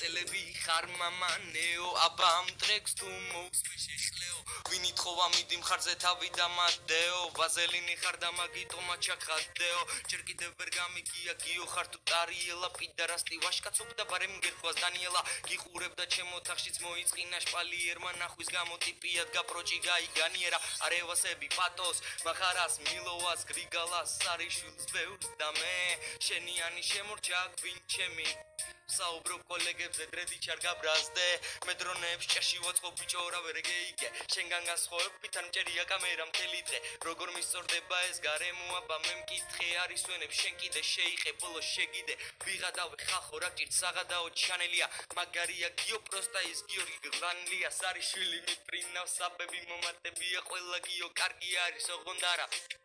ხელები ხარ მამანეო აბა ამ ტრეკს თუ მოусმე შეხლეო ვინი თხოვა მიდი მხარზე თავი დამადეო ვაზელინი ხარ და მაგიტო მაჩახადეო ჯერ კიდევ ვერ გამიგია გიო ხარ თუ ტარიელა პიდარასტი ვაშკაცობ და ბარემ გერხვას დანიელა გიყურებდა ჩემო თახშიც მოიწყინა შპალიერმა ნახვის გამო ტიპიად გაპროჭი გაიგანიერა არევასები პატოს მახარას მილოვას გრიგალას სარიშვილს ბევრს და მე შენიანი შემორჩა გვინ ჩემი საუბრობ კოლეგებზე დრედი ჩარ გაბრაზდე მე დრონებს ჭეში ვაწყობ ბიჭო რა ვერ გეიგე შენგან გასხოვებით ან მჭერია კამერა მთელი დღე როგორ მისწორდება ეს გარემო აბა მე მკითხე არის ვენებ შენ კიდე შეიხე ბოლო შეგიდე ვიღადავე ხალხო რა ჭირთ საღადაო ჩანელია მაგარია გიო პროსტა ის გიორგი გლანლია სარიშვილი მიფრინავს საბები მომატებია ყველა გიო კარგი არის ოღონდ არა